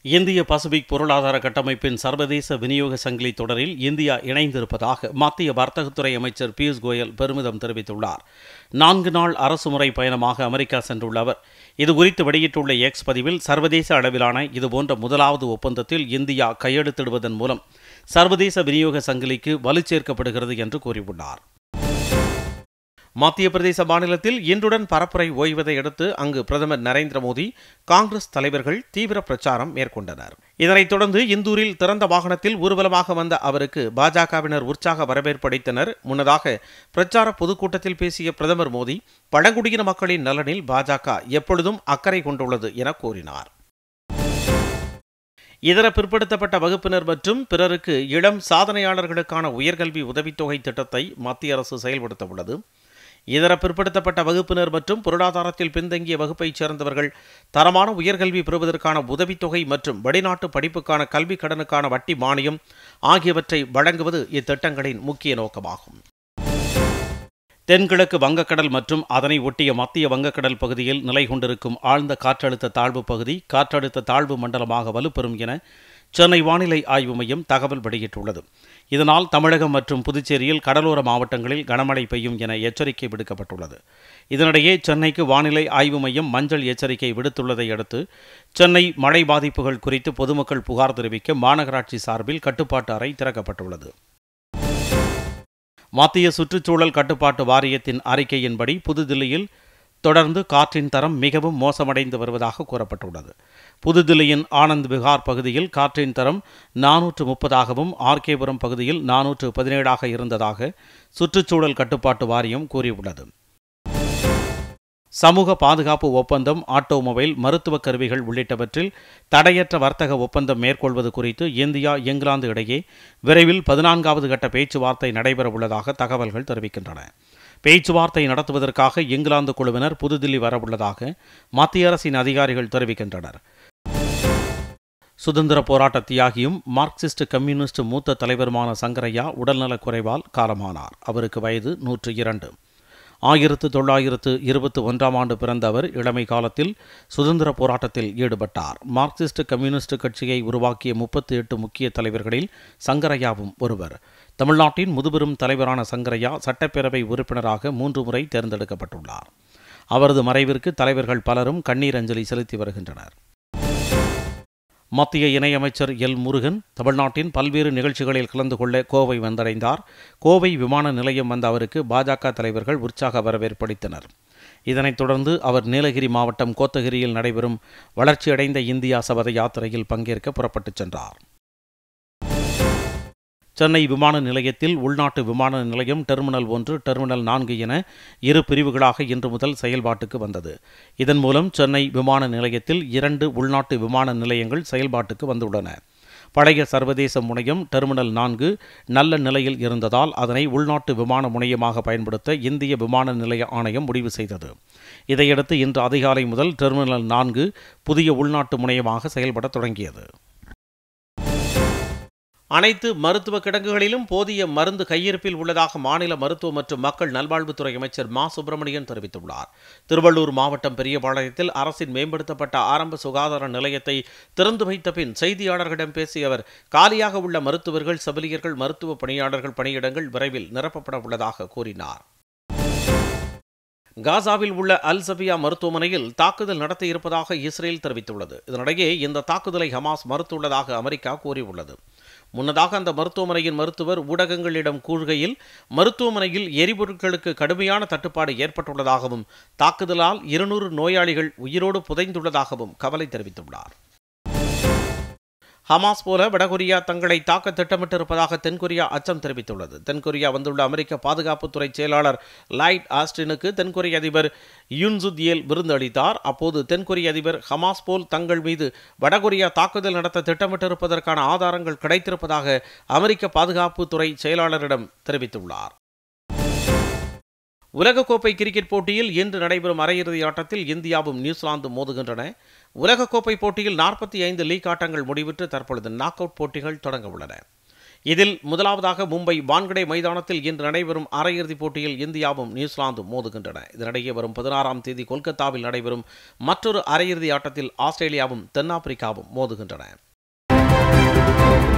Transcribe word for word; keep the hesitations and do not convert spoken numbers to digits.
இந்திய பசிபிக் பொருளாதார கட்டமைப்பின் சர்வதேச விநியோக சங்கிலி தொடரில் இந்தியா இணைந்திருப்பதாக மத்திய வர்த்தகத்துறை அமைச்சர் பியூஷ் கோயல் பெருமிதம் தெரிவித்துள்ளார். நான்கு நாள் அரசுமுறை பயணமாக அமெரிக்கா சென்றுள்ள அவர் இதுகுறித்து வெளியிட்டுள்ள எக்ஸ் பதிவில், சர்வதேச அளவிலான இதுபோன்ற முதலாவது ஒப்பந்தத்தில் இந்தியா கையெழுத்திடுவதன் மூலம் சர்வதேச விநியோக சங்கிலிக்கு வலு சேர்க்கப்படுகிறது என்று கூறியுள்ளார். மத்திய பிரதேச மாநிலத்தில் இன்றுடன் பரப்புரை ஓய்வதை அடுத்து அங்கு பிரதமர் நரேந்திர மோடி, காங்கிரஸ் தலைவர்கள் தீவிர பிரச்சாரம் மேற்கொண்டனர். இதனைத் தொடர்ந்து இந்தூரில் திறந்த வாகனத்தில் ஊர்வலமாக வந்த அவருக்கு பாஜகவினர் உற்சாக வரவேற்பு அளித்தனர். முன்னதாக பிரச்சார பொதுக்கூட்டத்தில் பேசிய பிரதமர் மோடி, பழங்குடியின மக்களின் நலனில் பாஜக எப்பொழுதும் அக்கறை கொண்டுள்ளது என கூறினார். இதர பிற்படுத்தப்பட்ட வகுப்பினர் மற்றும் பிறருக்கு இளம் சாதனையாளர்களுக்கான உயர்கல்வி உதவித்தொகை திட்டத்தை மத்திய அரசு செயல்படுத்த உள்ளது. இதர பிற்படுத்தப்பட்ட வகுப்பினர் மற்றும் பொருளாதாரத்தில் பின்தங்கிய வகுப்பைச் சேர்ந்தவர்கள் தரமான உயர்கல்வி பெறுவதற்கான உதவித்தொகை மற்றும் வெளிநாட்டு படிப்புக்கான கல்வி கடனுக்கான வட்டி மானியம் ஆகியவற்றை வழங்குவது இத்திட்டங்களின் முக்கிய நோக்கமாகும். தென்கிழக்கு வங்கக்கடல் மற்றும் அதனை ஒட்டிய மத்திய வங்கக்கடல் பகுதியில் நிலை கொண்டிருக்கும் ஆழ்ந்த காற்றழுத்த தாழ்வு பகுதி காற்றழுத்த தாழ்வு மண்டலமாக வலுப்பெறும் என சென்னை வானிலை ஆய்வு மையம் தகவல் வெளியிட்டுள்ளது. இதனால் தமிழகம் மற்றும் புதுச்சேரியில் கடலோர மாவட்டங்களில் கனமழை பெய்யும் என எச்சரிக்கை விடுக்கப்பட்டுள்ளது. இதனிடையே சென்னைக்கு வானிலை ஆய்வு மையம் மஞ்சள் எச்சரிக்கை விடுத்துள்ளதை அடுத்து சென்னை மழை பாதிப்புகள் குறித்து பொதுமக்கள் புகார் தெரிவிக்க மாநகராட்சி சார்பில் கட்டுப்பாட்டு அறை திறக்கப்பட்டுள்ளது. மத்திய சுற்றுச்சூழல் கட்டுப்பாட்டு வாரியத்தின் அறிக்கையின்படி புதுதில்லியில் தொடர்ந்து காற்றின் தரம் மிகவும் மோசமடைந்து வருவதாக கூறப்பட்டுள்ளது. புதுதில்லியின் ஆனந்த் விஹார் பகுதியில் காற்றின் தரம் நானூற்று முப்பதாகவும் ஆர்கேபுரம் பகுதியில் நானூற்று பதினேழாக இருந்ததாக சுற்றுச்சூழல் கட்டுப்பாட்டு வாரியம் கூறியுள்ளது. சமூக பாதுகாப்பு ஒப்பந்தம், ஆட்டோமொபைல், மருத்துவக் கருவிகள் உள்ளிட்டவற்றில் தடையற்ற வர்த்தக ஒப்பந்தம் மேற்கொள்வது குறித்து இந்தியா, இங்கிலாந்து இடையே விரைவில் பதினான்காவது கட்ட பேச்சுவார்த்தை நடைபெறவுள்ளதாக தகவல்கள் தெரிவிக்கின்றன. பேச்சுவார்த்தை நடத்துவதற்காக இங்கிலாந்து குழுவினர் புதுதில்லி வரவுள்ளதாக மத்திய அரசின் அதிகாரிகள் தெரிவிக்கின்றனர். சுதந்திர போராட்ட தியாகியும் மார்க்சிஸ்ட் கம்யூனிஸ்ட் மூத்த தலைவருமான சங்கரையா உடல்நலக் குறைவால் காலமானார். அவருக்கு வயது நூற்று இரண்டு. ஆயிரத்து தொள்ளாயிரத்து இருபத்தி ஒன்றாம் ஆண்டு பிறந்த அவர் இளமை காலத்தில் சுதந்திர போராட்டத்தில் ஈடுபட்டார். மார்க்சிஸ்ட் கம்யூனிஸ்ட் கட்சியை உருவாக்கிய முப்பத்தி எட்டு முக்கிய தலைவர்களில் சங்கரையாவும் ஒருவர். தமிழ்நாட்டின் முதுபெரும் தலைவரான சங்கரையா சட்டப்பேரவை உறுப்பினராக மூன்று முறை தேர்ந்தெடுக்கப்பட்டுள்ளார். அவரது மறைவிற்கு தலைவர்கள் பலரும் கண்ணீர் அஞ்சலி செலுத்தி வருகின்றனர். மத்திய இணையமைச்சர் எல் முருகன் தமிழ்நாட்டின் பல்வேறு நிகழ்ச்சிகளில் கலந்து கொள்ள கோவை வந்தடைந்தார். கோவை விமான நிலையம் வந்த அவருக்கு பாஜக தலைவர்கள் உற்சாக வரவேற்பளித்தனர். இதனைத் தொடர்ந்து அவர் நீலகிரி மாவட்டம் கோத்தகிரியில் நடைபெறும் வளர்ச்சியடைந்த இந்தியா சபத யாத்திரையில் பங்கேற்க புறப்பட்டுச் சென்றார். சென்னை விமான நிலையத்தில் உள்நாட்டு விமான நிலையம் டெர்மினல் ஒன்று, டெர்மினல் நான்கு என இரு பிரிவுகளாக இன்று முதல் செயல்பாட்டுக்கு வந்தது. இதன் மூலம் சென்னை விமான நிலையத்தில் இரண்டு உள்நாட்டு விமான நிலையங்கள் செயல்பாட்டுக்கு வந்துள்ளன. பழைய சர்வதேச முனையம் டெர்மினல் நான்கு நல்ல நிலையில் இருந்ததால் அதனை உள்நாட்டு விமான முனையமாக பயன்படுத்த இந்திய விமான நிலைய ஆணையம் முடிவு செய்தது. இதையடுத்து இன்று அதிகாலை முதல் டெர்மினல் நான்கு புதிய உள்நாட்டு முனையமாக செயல்பட தொடங்கியது. அனைத்து மருத்துவ கிடங்குகளிலும் போதிய மருந்து கையிருப்பில் உள்ளதாக மாநில மருத்துவ மற்றும் மக்கள் நல்வாழ்வுத்துறை அமைச்சர் மா சுப்பிரமணியன் தெரிவித்துள்ளார். திருவள்ளூர் மாவட்டம் பெரியபாளையத்தில் அரசின் மேம்படுத்தப்பட்ட ஆரம்ப சுகாதார நிலையத்தை திறந்து வைத்த பின் செய்தியாளர்களிடம் பேசிய அவர், காலியாக உள்ள மருத்துவர்கள், செவிலியர்கள், மருத்துவ பணியாளர்கள் பணியிடங்கள் விரைவில் நிரப்பப்பட உள்ளதாக கூறினார். காசாவில் உள்ள அல் சபியா மருத்துவமனையில் தாக்குதல் நடத்தியிருப்பதாக இஸ்ரேல் தெரிவித்துள்ளது. இதனிடையே இந்த தாக்குதலை ஹமாஸ் மறுத்துள்ளதாக அமெரிக்கா கூறியுள்ளது. முன்னதாக அந்த மருத்துவமனையின் மருத்துவர் ஊடகங்களிடம் கூறுகையில், மருத்துவமனையில் எரிபொருட்களுக்கு கடுமையான தட்டுப்பாடு ஏற்பட்டுள்ளதாகவும் தாக்குதலால் இருநூறு நோயாளிகள் உயிரோடு புதைந்துள்ளதாகவும் கவலை தெரிவித்துள்ளார். ஹமாஸ் போல வடகொரியா தங்களை தாக்க திட்டமிட்டிருப்பதாக தென்கொரியா அச்சம் தெரிவித்துள்ளது. தென்கொரியா வந்துள்ள அமெரிக்க பாதுகாப்புத்துறை செயலாளர் லாய்ட் ஆஸ்டினுக்கு தென்கொரிய அதிபர் யூன் சுக் யேல் விருந்து அளித்தார். அப்போது தென்கொரிய அதிபர், ஹமாஸ் போல் தங்கள் மீது வடகொரியா தாக்குதல் நடத்த திட்டமிட்டிருப்பதற்கான ஆதாரங்கள் கிடைத்திருப்பதாக அமெரிக்க பாதுகாப்புத்துறை செயலாளரிடம் தெரிவித்துள்ளார். உலகக்கோப்பை கிரிக்கெட் போட்டியில் இன்று நடைபெறும் அரையிறுதி ஆட்டத்தில் இந்தியாவும் நியூசிலாந்தும் மோதுகின்றன. உலகக்கோப்பை போட்டியில் நாற்பத்தி ஐந்து லீக் ஆட்டங்கள் முடிவுற்று தற்பொழுது நாக் அவுட் போட்டிகள் தொடங்க உள்ளன. இதில் முதலாவதாக மும்பை வான்கடே மைதானத்தில் இன்று நடைபெறும் அரையிறுதிப் போட்டியில் இந்தியாவும் நியூசிலாந்தும் மோதுகின்றன. இதனிடையே வரும் பதினாறாம் தேதி கொல்கத்தாவில் நடைபெறும் மற்றொரு அரையிறுதி ஆட்டத்தில் ஆஸ்திரேலியாவும் தென்னாப்பிரிக்காவும் மோதுகின்றன.